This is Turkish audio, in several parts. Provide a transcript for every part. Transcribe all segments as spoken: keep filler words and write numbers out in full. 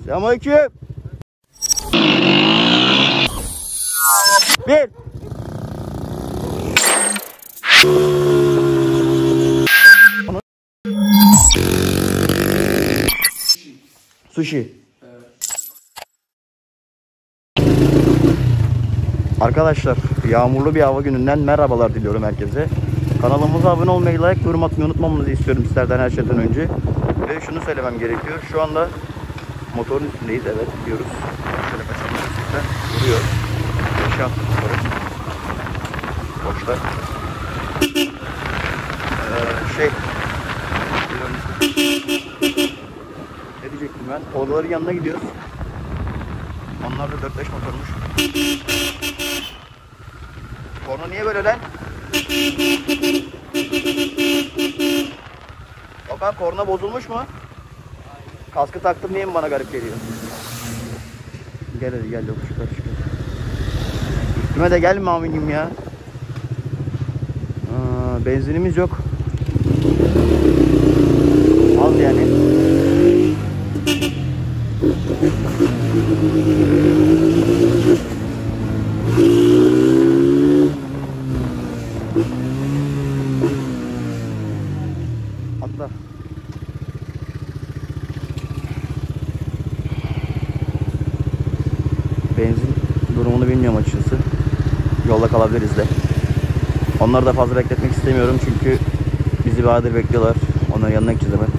Selamünaleyküm. Bir. Sushi. Arkadaşlar, yağmurlu bir hava gününden merhabalar diliyorum herkese. Kanalımıza abone olmayı, like, yorum atmayı unutmamanızı istiyorum sizlerden her şeyden önce. Ve şunu söylemem gerekiyor. Şu anda motorun üstündeyiz, evet gidiyoruz. Şöyle kaçalım gerçekten. Duruyor. Yaşam motoru. Boşlar. Ee, şey. Ne diyecektim ben? Oğlaların yanına gidiyoruz. Onlar da dört beş motormuş. Korna niye böyle lan? Okan, korna bozulmuş mu? Kaskı taktım diye mi bana garip geliyor? Gel hadi gel, yokuş yukarı çıkıyor. Üstüme de gelme aminim ya. Aa, benzinimiz yok. Az yani. Atla. Benzin durumunu bilmiyorum açıkçası. Yolda kalabiliriz de. Onları da fazla bekletmek istemiyorum çünkü bizi bayağıdır bekliyorlar. Onların yanına gideceğiz hemen.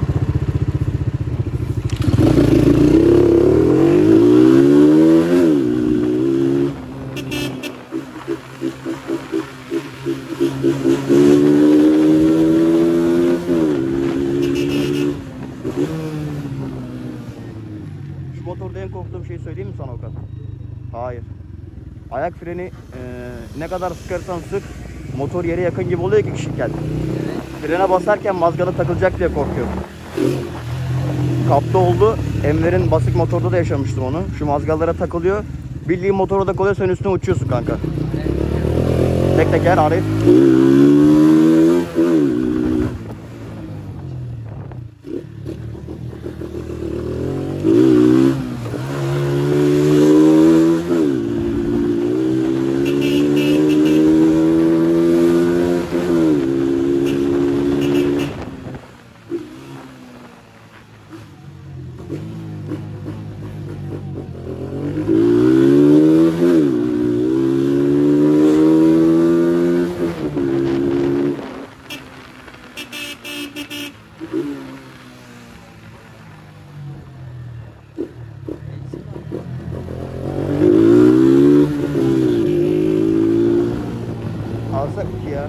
Şu motorda en korktuğum şeyi söyleyeyim mi sana Okan? Hayır. Ayak freni e, ne kadar sıkarsan sık motor yere yakın gibi oluyor ki kişiyken. Frene basarken mazgala takılacak diye korkuyorum. Kapta oldu. Enver'in basık motorda da yaşamıştım onu. Şu mazgallara takılıyor. Bildiğin motora da kalıyor, sen üstüne uçuyorsun kanka. Tek teker Arif. Alsak ki ya.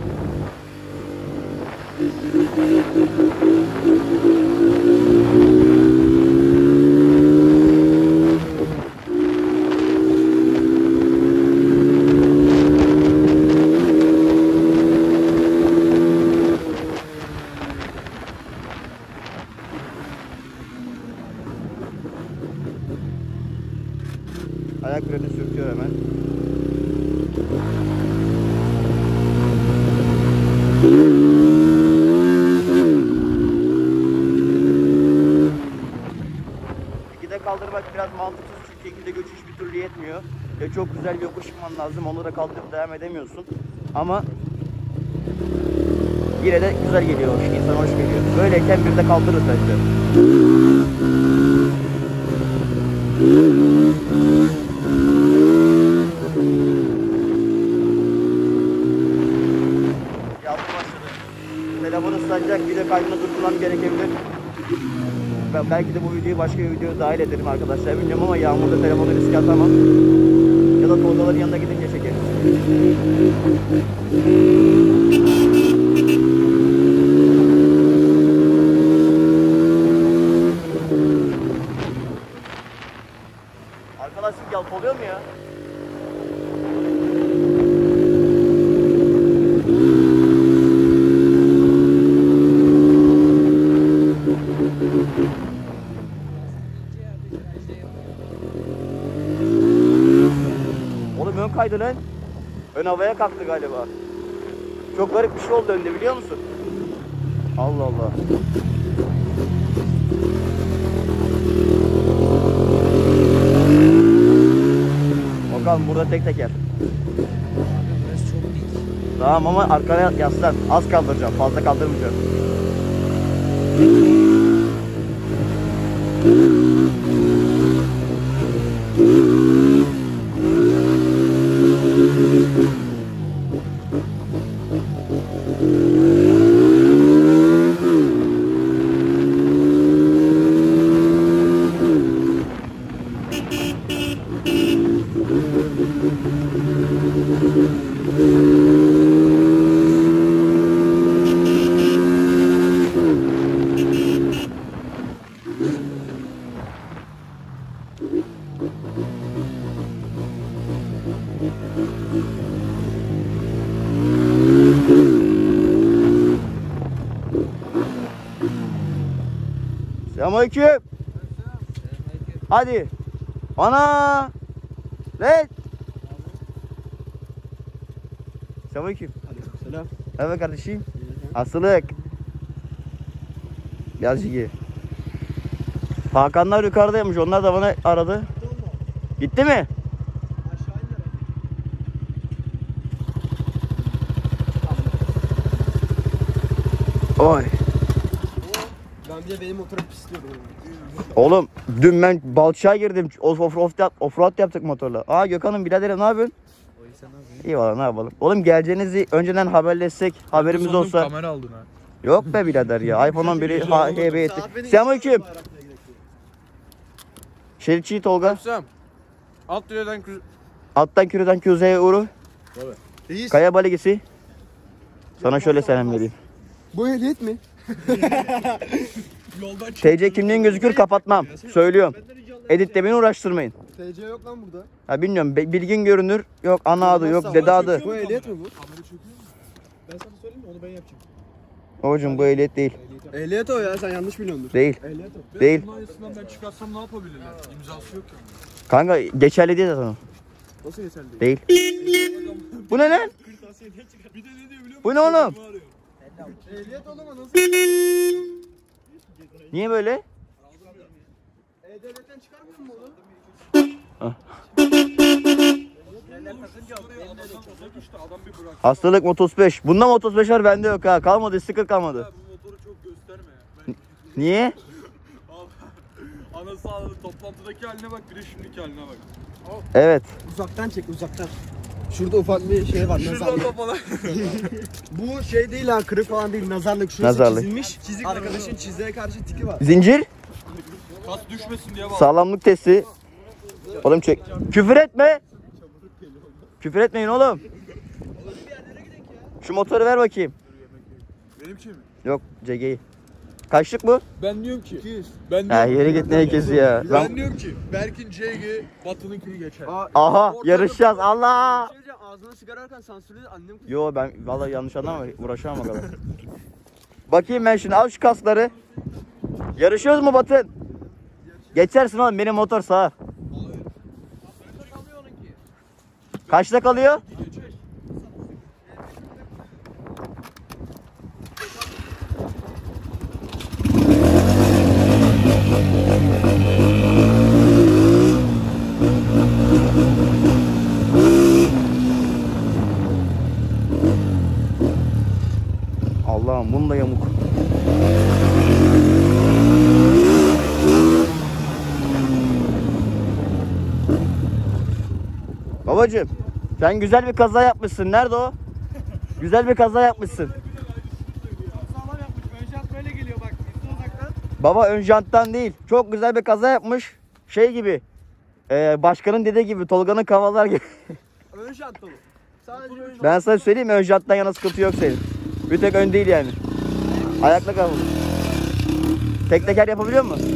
Ayak freni sürtüyor hemen. İkide kaldırmak biraz mantıksız çünkü ikide geçiş bir türlü yetmiyor. Ve çok güzel bir yokuş çıkman lazım. Onu da kaldırıp devam edemiyorsun. Ama yine de güzel geliyor, hoş, insan hoş geliyor. Böyleyken bir de kaldırırız bence. Yaptı başladı. Telefon ıslanacak, video kaydına tutmam gerekebilir. Ben belki de bu videoyu başka bir videoya dahil ederim arkadaşlar, bilmiyorum ama yağmurda telefonu riske atamam. Ya da Tolgaların yanına gidince çekeriz. Arkadaşlık yalpalıyor mu ya? Oğlum ön kaydı lan. Ön havaya kalktı galiba. Çok garip bir şey oldu önde, biliyor musun? Allah Allah. Tamam burada tek teker. Burası çok dik. Tamam ama arkaya yaslan. Az kaldıracağım. Fazla kaldırmayacağım. Selamünaleyküm. Hadi. Ana. Evet. Selamünaleyküm. Selam. Evet kardeşim. Hastalık. Biraz iyi. Hakanlar yukarıdaymış. Onlar da bana aradı. Gitti mi? Oy. Ben bir de benim motoru pisliyordum. Oğlum dün ben Balçık'a girdim. Off off off offroad yaptık motorla. Aa Gökhan'ım biraderim ne yapıyorsun? İyi valla ne yapalım. Oğlum geleceğinizi önceden haberleşsek haberimiz Sandım olsa. Kamera aldın ha. Yok be birader ya. iPhone on biri ha hebe etti. Selamünaleyküm. Şeritçi Tolga. Sam. Alt direden kız. Alttan küreden kuzeye uğru. Reis. Kaya baligisi. Sana şöyle selam vereyim. Bu ehliyet mi? Yoldan çık. T C kimliğin gözükür kapatmam. Söylüyorum. Editle beni uğraştırmayın. T C yok lan burada. Ha bilmiyorum be- bilgin görünür. Yok ana adı yok dede adı. Bu ehliyet mi bu? Kamera çekiyor mu? Ben sana söyleyeyim mi? Onu ben yapacağım. Babacım bu ehliyet değil. Ehliyet o ya, sen yanlış biliyordur. Değil. Ehliyet o. Değil. Bunun aynısından ben çıkarsam ne yapabilirler? İmzası yok ya. Kanka geçerli değil zaten o. Nasıl geçerli değil? Değil. Bu ne lan? Bir de ne diyor biliyor musun? Bu ne oğlum? Ehliyet oğlum ama nasıl? Niye böyle? E-Devlet'ten çıkarmıyor mu oğlum? İşte adam bir bırak. Hastalık Motos beş. Bunda Motos beş var bende yok ha. Kalmadı sticker kalmadı. Bu motoru çok gösterme ya. Ben Niye? anası ağladı. Toplantıdaki haline bak, bir de şimdiki haline bak. Evet. Uzaktan çek, uzaktan. Şurada ufak bir şey var, Şuradan nazarlık. kapalı. Bu şey değil ha, kırık falan değil, nazarlık. Şurası Nazarlık. çizilmiş. Arkadaşın çizdiğe karşı tiki var. Zincir. Kas düşmesin diye bak. Sağlamlık testi. Oğlum çek. Küfür etme. Küfür etmeyin oğlum. Şu motoru ver bakayım. Benimki mi? Yok C G'yi. Kaçlık bu? Ben diyorum ki. iki yüz. Ben Ha diyorum, yere git ne kezi ya. ben Ben... diyorum ki Berk'in C G, Batı'nınkini geçer. Aa, Aha ortada- yarışacağız Allah. Bir şey diyeceğim, ağzına sigara ararken sansürledi, annem kızıyor. Yo ben vallahi yanlış anlama uğraşamam o kadar. Bakayım ben şimdi al şu kaskları. Yarışıyoruz mu Batın? Geçersin oğlum benim motor sağ. Kaçta kalıyor? Allah'ım bunu da yamuk. Babacığım sen güzel bir kaza yapmışsın. Nerede o? Güzel bir kaza yapmışsın. Sağlam yapmış, ön jant böyle geliyor bak, gitti uzaktan. Baba ön janttan değil. Çok güzel bir kaza yapmış. Şey gibi. E, başkanın dediği gibi Tolga'nın kavalar gibi. Ön jant dolu. Sadece ön jant. Ben sana söyleyeyim mi? Ön janttan yana sıkıntı yok senin. Bir tek ön değil yani. Ayakla kavur. Tek teker yapabiliyor musun?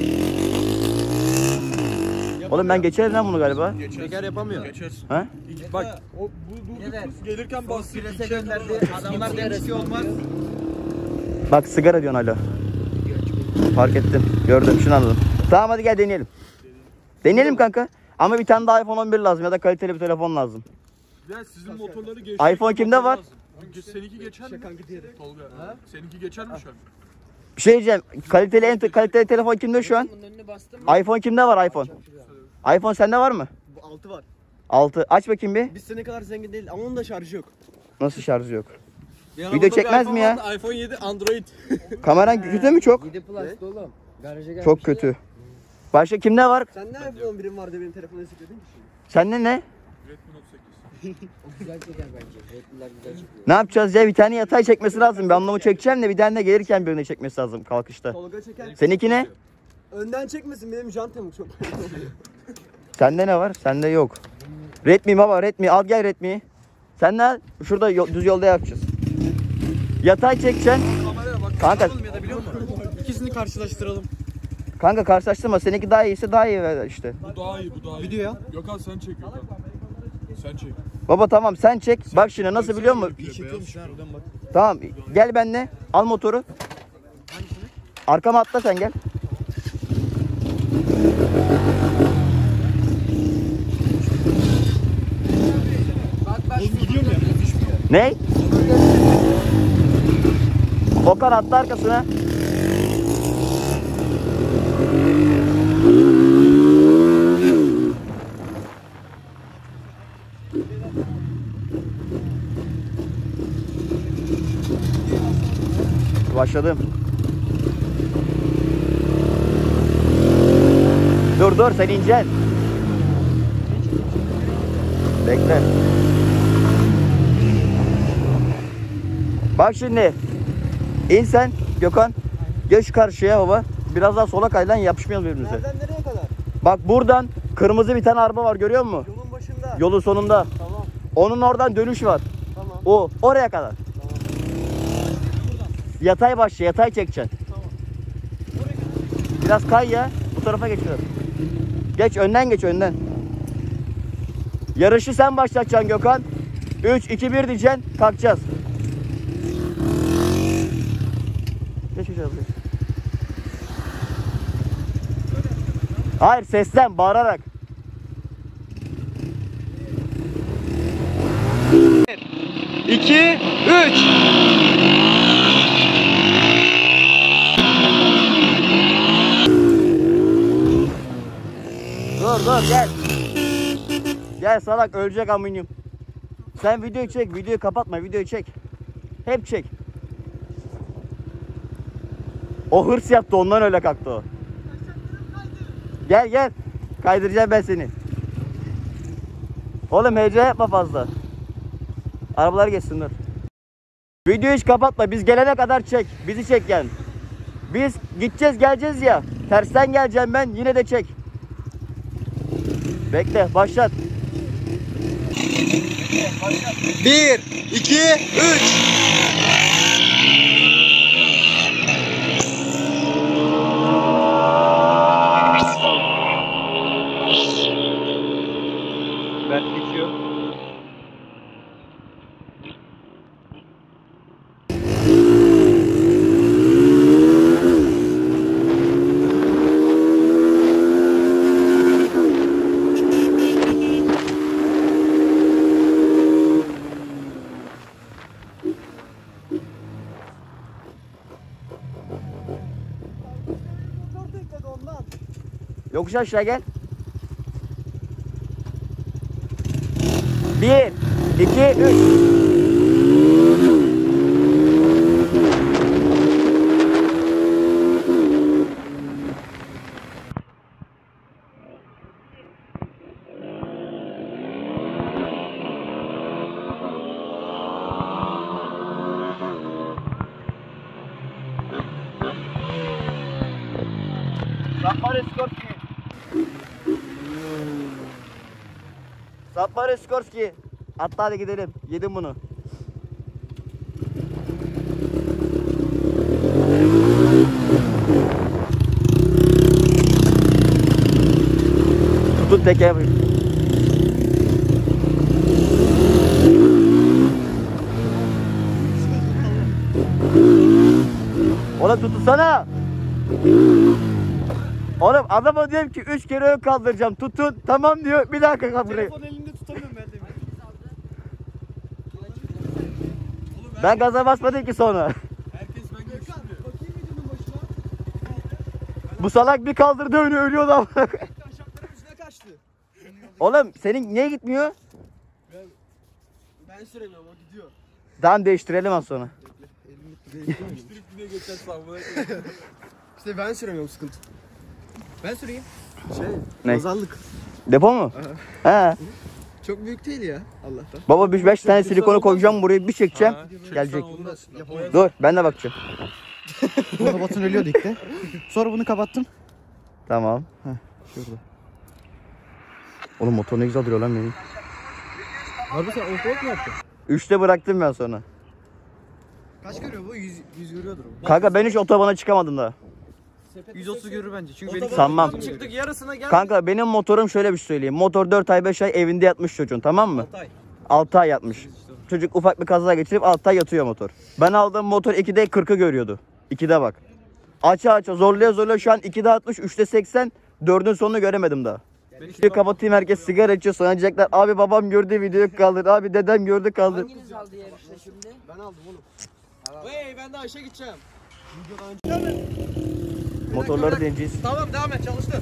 Oğlum ben geçerim lan bunu galiba. Geçersin. Teker yapamıyor. Geçersin. Ha? İki- Bak o bu durduk kız gelirken bastı. Prese gönderdi, adamlar demiş ki olmaz. Bak sigara diyorsun hala. Fark ettim. Gördüm. Şunu anladım. Tamam hadi gel deneyelim. Deneyelim kanka. Ama bir tane daha iPhone on bir lazım ya da kaliteli bir telefon lazım. Ya sizin motorları geç. iPhone kimde var? Seninki geçer mi? Kanka diğeri. Tolga. Seninki geçer mi şu an? Bir şey diyeceğim. Kaliteli en kaliteli telefon kimde şu an? Bunun önüne bastım. iPhone kimde var iPhone? iPhone sende var mı? Bu altı var. altı. Aç bakayım bir. Biz senin kadar zengin değil ama onun da şarjı yok. Nasıl şarjı yok? Yanımda Video bir çekmez mi iPhone ya? vardı, iPhone yedi Android. Kameran kötü mü çok? yedi Plus oğlum. Garaja gelmiş. Çok kötü. Başka kimde var? Sen ne iPhone birim vardı benim telefonu esikledin ki şimdi. Sende ne? Redmi Note sekiz. O güzel çeker bence. Redmi'ler güzel çıkıyor. Ne yapacağız ya? Bir tane yatay çekmesi lazım. Ben onu çekeceğim de bir tane de gelirken birini çekmesi lazım kalkışta. Tolga çeker. Seninki ne? Önden çekmesin benim jantım çok. Sende ne var? Sende yok. Redmi baba, Redmi. Al gel Redmi'yi. Sen ne al? Şurada yo- düz yolda yapacağız. Yatay çekeceksin. Kameraya bak. Kanka, ya da biliyor musun? İkisini karşılaştıralım. kanka karşılaştırma. Seninki daha iyiyse daha iyi ver işte. Bu daha iyi, bu daha iyi. Video ya. Gökhan sen çek Gökhan. Sen çek. Baba tamam sen çek. Bak şimdi nasıl biliyor musun? Bir çekiyormuş şuradan bak. Tamam gel benimle. Al motoru. Arkama atla sen gel. Oğlum gidiyorum ya. Ne? Okan atla arkasına. Başladım. Dur dur sen ineceksin. Bekle. Bak şimdi. İn sen Gökhan. Geç karşıya baba. Biraz daha sola kay lan, yapışmayalım birbirimize. Nereden nereye kadar? Bak buradan kırmızı bir tane araba var, görüyor musun? Yolun başında. Yolun sonunda. Tamam. Onun oradan dönüş var. Tamam. O oraya kadar. Tamam. Yatay başla, yatay çekeceksin. Tamam. Biraz kay ya. Bu tarafa geç biraz. Geç önden, geç önden. Yarışı sen başlatacaksın Gökhan. üç, iki, bir diyeceksin. Kalkacağız. Geç geç abi. Hayır, seslen, bağırarak. iki, üç. Dur dur gel. Gel salak, ölecek aminyum. Sen videoyu çek, videoyu kapatma, videoyu çek. Hep çek. O hırs yaptı, ondan öyle kalktı o. Gel gel. Kaydıracağım ben seni. Oğlum heyecan yapma fazla. Arabalar geçsin dur. Videoyu hiç kapatma, biz gelene kadar çek. Bizi çek yani. Biz gideceğiz geleceğiz ya. Tersten geleceğim ben, yine de çek. Bekle, başlat. bir, iki, üç. Ben geçiyor. Motor tekledi ondan. Yokuş aşağı gel. Bir, iki, üç. Sapmare Skorski. Sapmare Skorski. Hatta hadi gidelim. Yedim bunu. Tutun teke yapayım. Oğlum tutunsana. Oğlum adama diyorum ki üç kere ön kaldıracağım, tutun. Tamam diyor, bir dakika kal burayı. Telefon elinde tutamıyorum ben de. Ben gaza basmadım ki sonra. Herkes ben geçtim diyor. Bakayım videonun başına. Bu salak bir kaldırdı önü, ölüyordu ama. Aşağıların üstüne kaçtı. Oğlum senin niye gitmiyor? Ben süremiyorum o gidiyor. Tamam değiştirelim az sonra. Değiştirip yine geçen savunmaya İşte ben süremiyorum sıkıntı. Ben süreyim. Şey, Ne? pazarlık. Depo mu? He. Çok büyük değil ya Allah'tan. Baba bir beş tane silikonu koyacağım buraya bir çekeceğim. Gelecek. Dur ben de bakacağım. Bunu Batın ölüyordu ilk de. Sonra bunu kapattım. Tamam. Şurada. Oğlum motor ne güzel duruyor lan benim. Harbi sen offroad mu yaptın? Üçte bıraktım ben sonra. Kaç görüyor bu? yüz, yüz görüyordur o. Kanka ben hiç otobana çıkamadım daha. yüz otuz görür bence. Çünkü benim Sanmam. çıktık yarısına gel. Kanka benim motorum şöyle bir şey söyleyeyim. Motor dört ay beş ay evinde yatmış çocuğun, tamam mı? Altı ay. altı ay yatmış. Çocuk ufak bir kaza geçirip altı ay yatıyor motor. Ben aldığım motor ikide kırkı görüyordu. ikide bak. Aça aça zorlaya zorlaya şu an ikide altmış, üçte seksen, dördün sonunu göremedim daha. Bir kapatayım, herkes sigara içiyor, sonra diyecekler abi babam gördü videoyu kaldır, abi dedem gördü kaldır. Hanginiz aldı yarışta şimdi? Ben aldım oğlum. Hey ben de Ayşe gideceğim. Motorları deneyeceğiz. Tamam devam et çalıştır.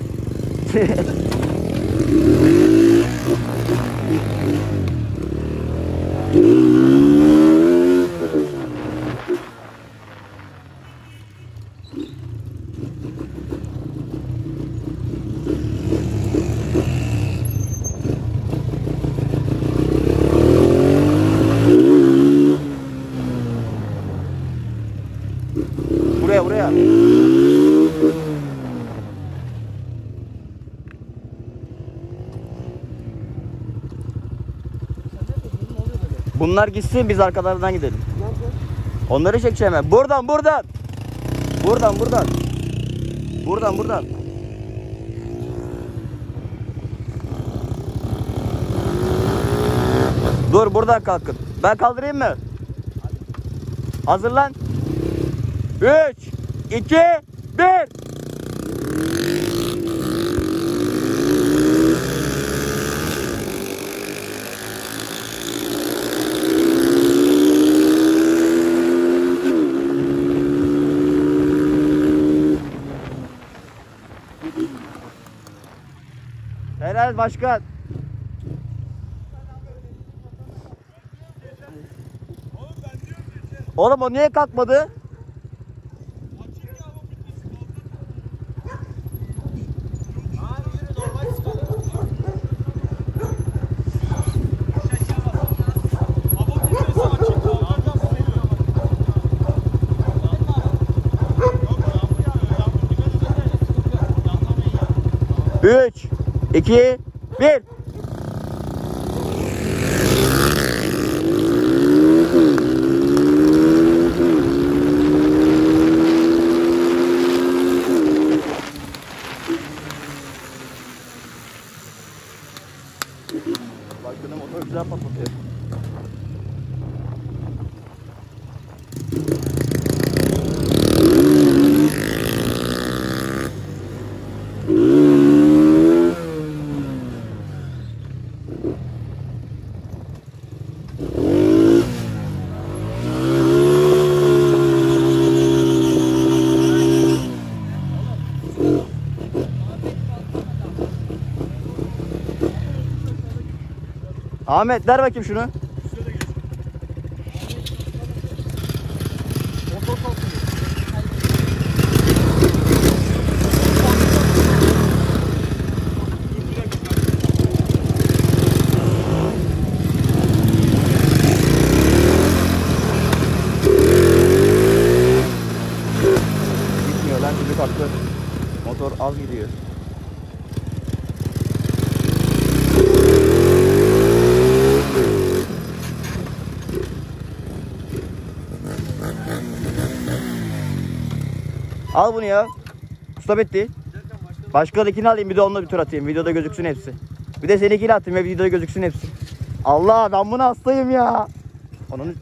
Buraya buraya. Bunlar gitsin, biz arkalarından gidelim. Onları çekeceğim ben. Buradan buradan. Buradan buradan. Buradan buradan. Dur buradan kalkın. Ben kaldırayım mı? Hazırlan. üç, iki, bir. Helal başkan. Oğlum o niye kalkmadı? üç, iki, bir. Başkanım motor güzel patlatıyor. Ahmet ver bakayım şunu. Gitmiyor lan, çocuk haklı. Motor az gidiyor. Al bunu ya. Stop etti. Başkadakini alayım, bir de onunla bir tur atayım. Videoda gözüksün hepsi. Bir de seninkini atayım ve videoda gözüksün hepsi. Allah, ben buna hastayım ya. Onun...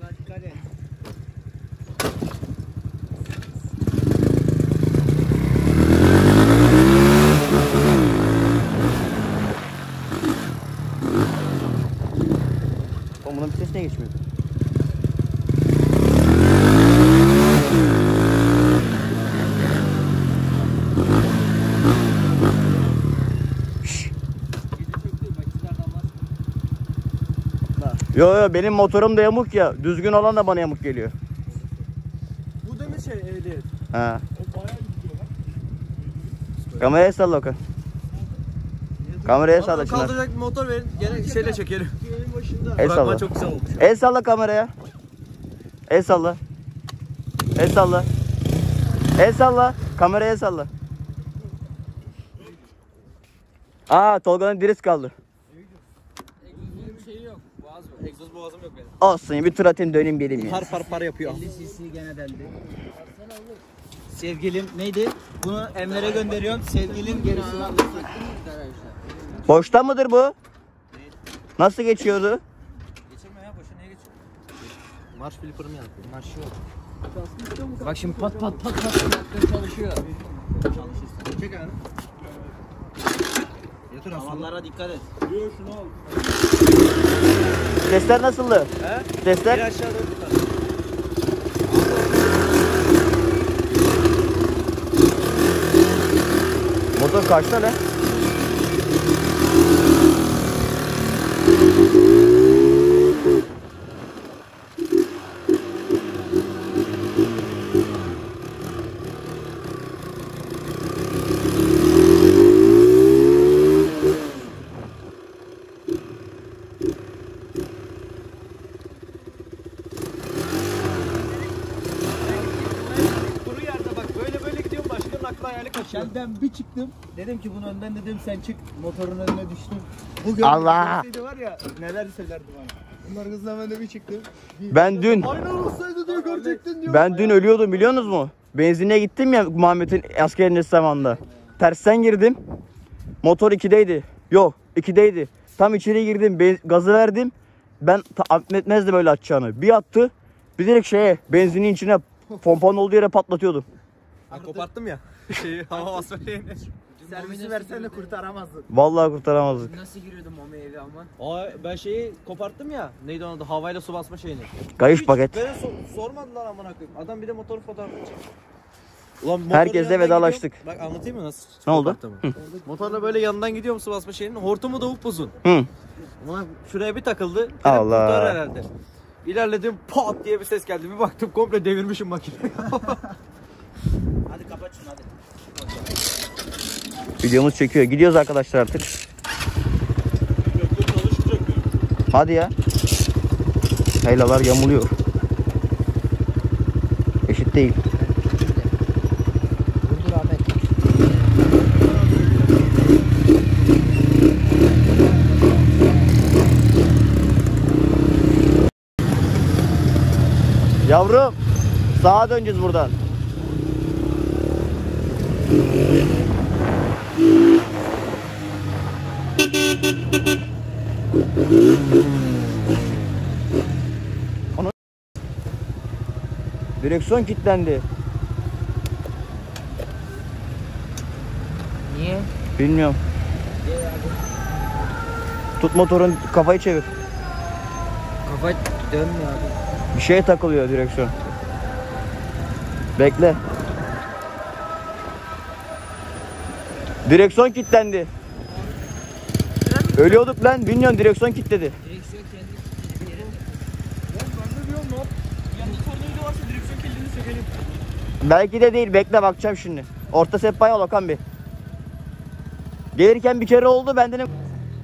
Oğlum bunun bir ses niye geçmiyor? Yo yo benim motorum da yamuk ya. Düzgün olan da bana yamuk geliyor. Bu da mı şey ehliyet? Ha. O bayağı gidiyor lan. Kameraya salla Okan. Kameraya salla Çınar. Kaldıracak bir motor verin. Gene şeyle çekelim. Yayın başında. El Bırakma salla. çok güzel olmuş. El salla kameraya. El salla. El salla. El salla. Kameraya salla. Aa Tolga'nın dirisi kaldı. Bir şey yok. Boğaz var. Egzoz boğazım yok benim. Olsun bir tur atayım döneyim geleyim ya. Par par par yapıyor. elli cc gene deldi. Sevgilim neydi? Bunu Enver'e gönderiyorum. Sevgilim gerisini al. Boşta mıdır bu? Nasıl geçiyordu? Geçirme ya boşa niye geçiyor? Marş flipper'ım yandı. Marşı yok. Bak şimdi pat pat pat pat traktör çalışıyor. Çek ayağını. Yatır aslında. Amanlara dikkat et. Diyor şunu al. Testler nasıldı? He? Testler? Bir aşağı doğru tutar. Motor kaçta lan? Kuru yerde bak böyle böyle gidiyorum başkanın aklı hayali kaçıyor. Senden bir çıktım. Dedim ki bunu önden dedim sen çık. Motorun önüne düştüm. Bugün Allah! var ya neler söylerdi bana. Bunlar hızla ben de bir çıktım. Ben dün Aynen olsaydı diyor görecektin diyor. ben dün ölüyordum biliyor musunuz mu? Benzinliğe gittim ya Muhammed'in askerinin zamanında. Tersten girdim. Motor ikideydi. Yok ikideydi. Tam içeri girdim. ben- Gazı verdim. Ben tahmin etmezdim öyle atacağını. Bir attı. Bir direkt şeye benzinin içine pompanın olduğu yere patlatıyordum. Ben koparttım ya. Şeyi hava basma şeyini. Servisi versen de kurtaramazdın. Vallahi kurtaramazdık. Nasıl giriyordum o meyve ama? Aa, ben şeyi koparttım ya. Neydi onun adı? Havayla su basma şeyini. Kayış paket. Bana so- sormadılar amına koyayım. Adam bir de motor fotoğrafını çekti. Ulan motorun Herkesle yanından vedalaştık. gidiyorum. Bak anlatayım mı nasıl? Ne oldu? koparttığımı? Motorla böyle yanından gidiyorum su basma şeyinin. Hortumu da upuzun. Hı. Ulan şuraya bir takıldı. Dedim, Allah. kurtar herhalde. İlerledim pat diye bir ses geldi. Bir baktım komple devirmişim makineyi. Hadi kapat şunu hadi. Videomuz çekiyor. Gidiyoruz arkadaşlar artık. Traktör çalışmayacak benim. Hadi ya. Heylalar yamuluyor. Eşit değil. Durdur Ahmet. Yavrum. Sağa döneceğiz buradan. Ana- Direksiyon kilitlendi. Niye? Bilmiyorum. Tut motorun kafayı çevir. Kafa dönmüyor abi. Bir şeye takılıyor direksiyon. Bekle. Direksiyon kilitlendi. Ölüyorduk lan. Bilmiyorum direksiyon kilitledi. Direksiyon kendi yerinde. Ben de diyorum ne yap? Yanında tornavida varsa direksiyon kilidini sökelim. Belki de değil. Bekle bakacağım şimdi. Orta sehpaya al Okan bir. Gelirken bir kere oldu. Ben dedim.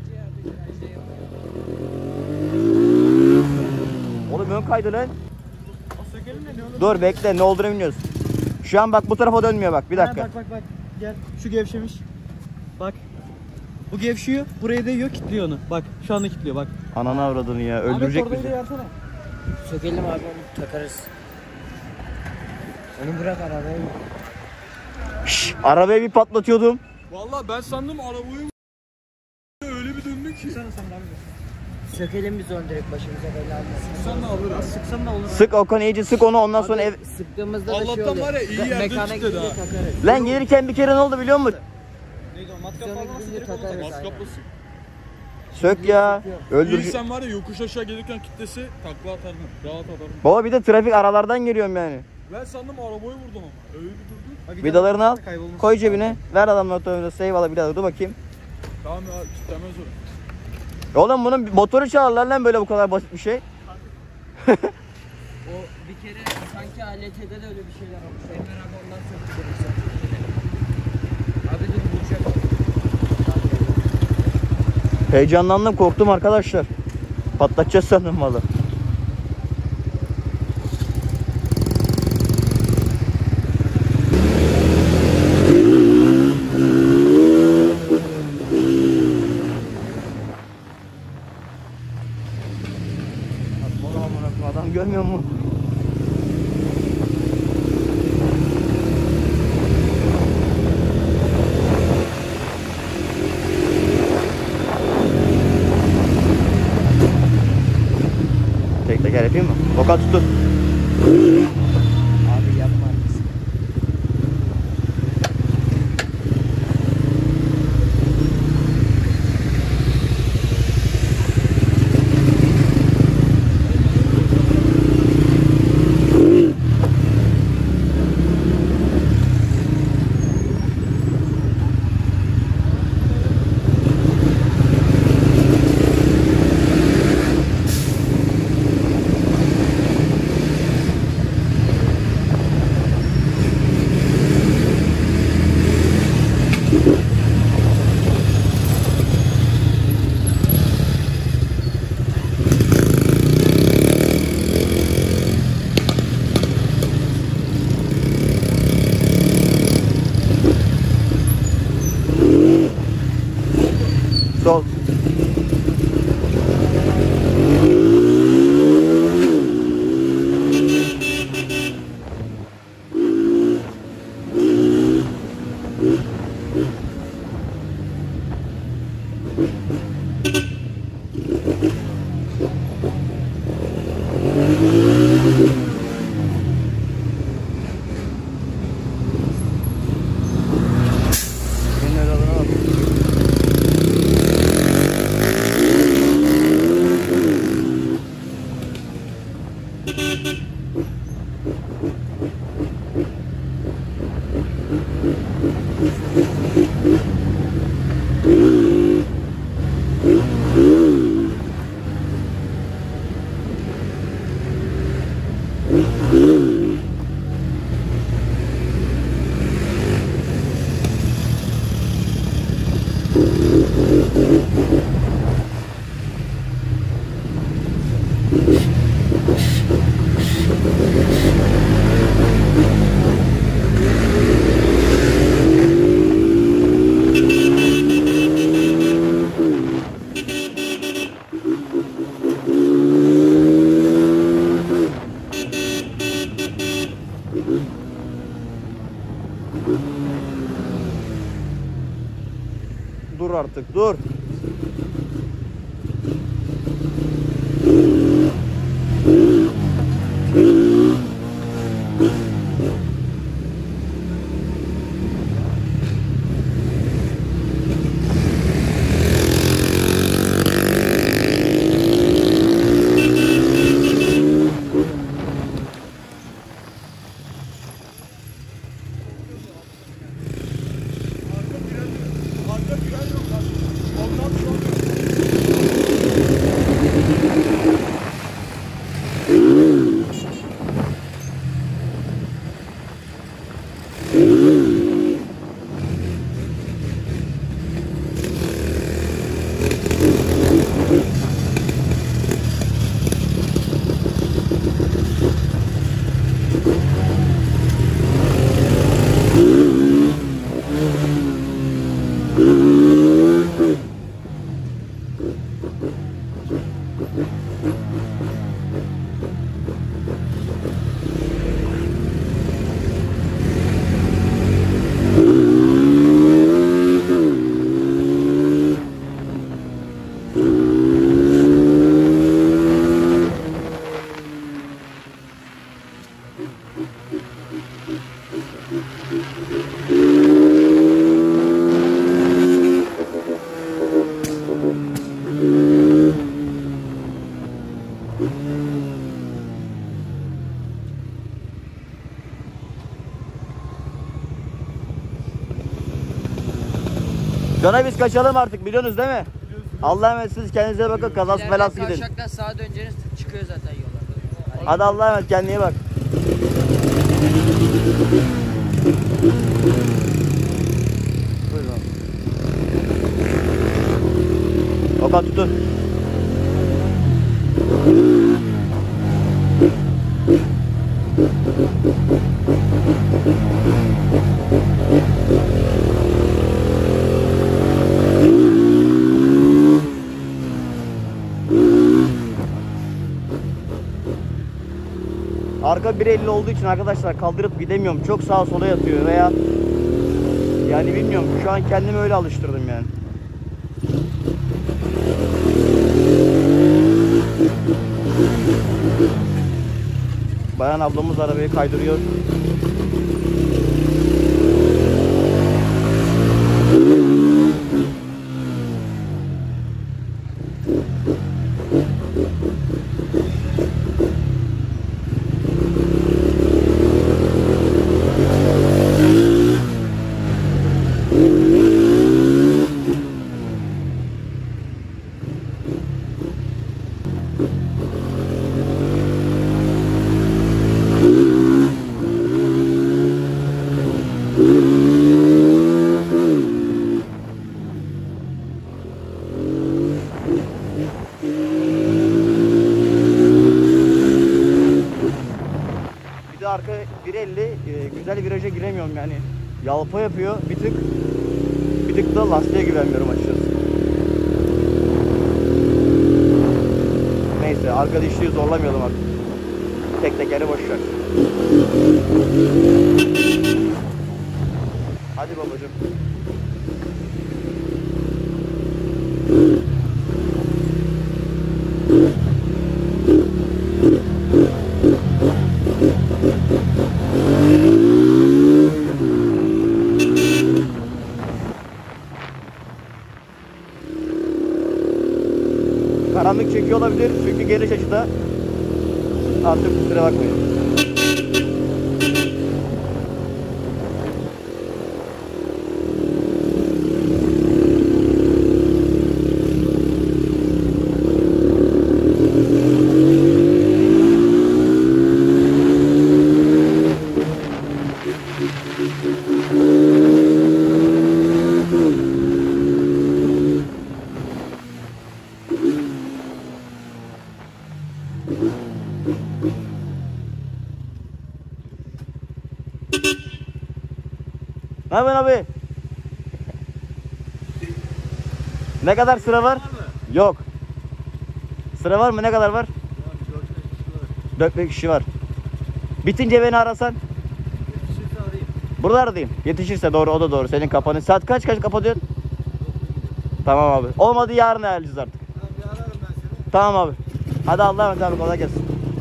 Oğlum ön kaydı lan. Sökelim ne diyorsun? Dur bekle ne olduğunu bilmiyoruz. Şu an bak bu tarafa dönmüyor bak. Bir dakika. Ha, bak bak bak. Gel. Şu gevşemiş. Bak. Bu gevşiyor. Buraya değiyor kilitliyor onu. Bak şu anda kilitliyor bak. Ananı avradını ya. Öldürecek Ahmet bizi. torbayı da yarsana. Sökelim abi onu takarız. Onu bırak arabaya. Şşş, arabayı bir patlatıyordum. Valla ben sandım arabayı öyle bir döndü ki. Sana sen abi. Sökelim biz onu direkt başımıza bela almasın. Sen de alırız. Sıksan da olur. Sık Okan iyice sık onu ondan sonra ev... Sıktığımızda da şey Allah'tan oluyor. var ya, iyi yerde Mekana kilitledi gidince ha. takarız. Lan gelirken bir kere ne oldu biliyor musun? Neydi o matkap Sonra falan nasıl gidince direkt onu takarız. tak. Maskaplısın. Sök ya. İyi Öldürecek. sen var ya yokuş aşağı gelirken kitlesi takla atardım. Rahat atardım. Baba bir de trafik aralardan geliyorum yani. Ben sandım arabayı vurdum ama. Öyle bir durdu. Vidalarını al. Kaybolmuş. Koy cebine. Ver adamın otomobilde. Eyvallah bir daha dur bakayım. Tamam ya kitlemez o. Oğlum bunun motoru çalarlar lan böyle bu kadar basit bir şey. O bir kere sanki A L T'de de öyle bir şeyler olmuş. Enver abi ondan sonra abi dur vuracak. Heyecanlandım, korktum arkadaşlar. Patlatacağız sandım valla. Adam görmüyor mu? Tek teker yapayım mı? Okan tuttu. Abi yapma. Sol. Senin öyle adına bak. Dur artık, dur. Cana biz kaçalım artık, biliyorsunuz değil mi? Biliyorsun. Allah'a emanet, siz kendinize bakın, kazası İleriden belası gidin. kavşaktan sağa döneceğiniz çıkıyor zaten yola. Hadi Allah'a emanet, kendine iyi bak. Buyurun abi. Okan tutun. Arka bir elli olduğu için arkadaşlar kaldırıp gidemiyorum. Çok sağa sola yatıyor veya yani bilmiyorum. Şu an kendimi öyle alıştırdım yani. Bayan ablamız arabayı kaydırıyor. Bir de arka bir elli e, güzel viraja giremiyorum yani. Yalpa yapıyor bir tık. Bir tık da lastiğe güvenmiyorum açıkçası. Neyse arka dişliği zorlamayalım artık. Tek tekeri boş ver. Hadi babacığım. Karanlık çekiyor olabilir çünkü geniş açıda. Artık kusura bakmayın. Ne yapıyorsun abi? Ne kadar sıra var? Yok. Sıra var mı? Ne kadar var? dört beş kişi var. Bitince beni arasan. Burada aradayım. Yetişirse doğru, o da doğru. Senin kapanış. Saat kaç kaç kapatıyorsun? Tamam abi. Olmadı yarın ayarlayacağız artık. Tamam abi. Hadi Allah'a emanet abi, kolay gelsin.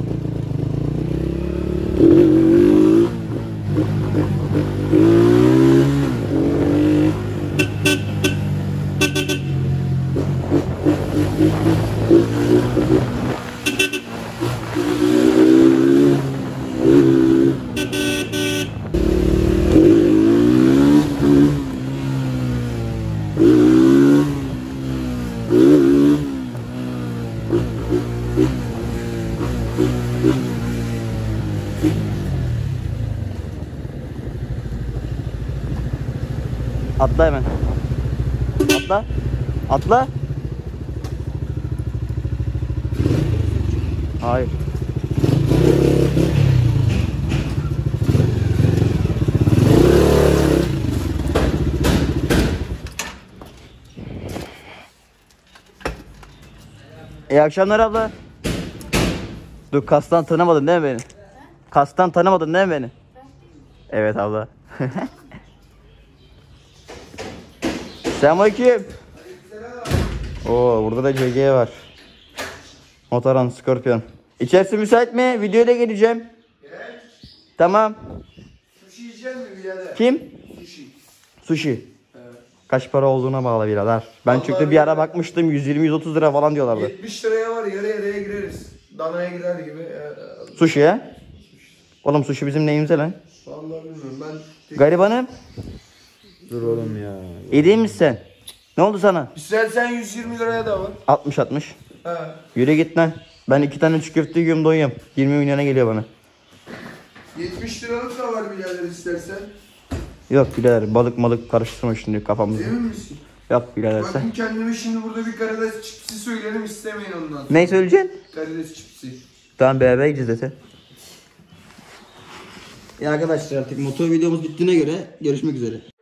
Atla hemen. Atla. Atla. Hayır. İyi akşamlar abla. Dur, kastan tanımadın değil mi beni? Kastan tanımadın değil mi beni? Evet abla. Selamünaleyküm. Oo, burada da C G var. Motoran, Scorpion. İçerisi müsait mi? Videoyla geleceğim. Gel. Tamam. Sushi yiyecek mi birader? Kim? Sushi. Sushi. Evet. Kaç para olduğuna bağlı birader. Ben Vallahi çünkü bir ara birader. bakmıştım, yüz yirmi yüz otuz lira falan diyorlardı. yetmiş liraya var, yarı yarıya gireriz. Danaya girer gibi. Ee, Sushi'ye? Oğlum sushi bizim neyimize lan? Vallahi bilmiyorum ben. Garibanım. Dur oğlum ya. İyi değil misin sen? Ne oldu sana? İstersen yüz yirmi liraya da var. altmış altmış. He. Yürü git lan. Ben iki tane çiğ köfte yiyorum doyuyorum. yirmi milyona geliyor bana. yetmiş liralık da var birader istersen. Yok birader balık malık karıştırma şimdi kafamızı. Emin misin? Yok birader sen. Bakın kendime şimdi burada bir karides çipsi söylerim, istemeyin ondan. Ne söyleyeceksin? Karides çipsi. Tamam beraber gideceğiz zaten. Ya arkadaşlar artık motor videomuz bittiğine göre görüşmek üzere.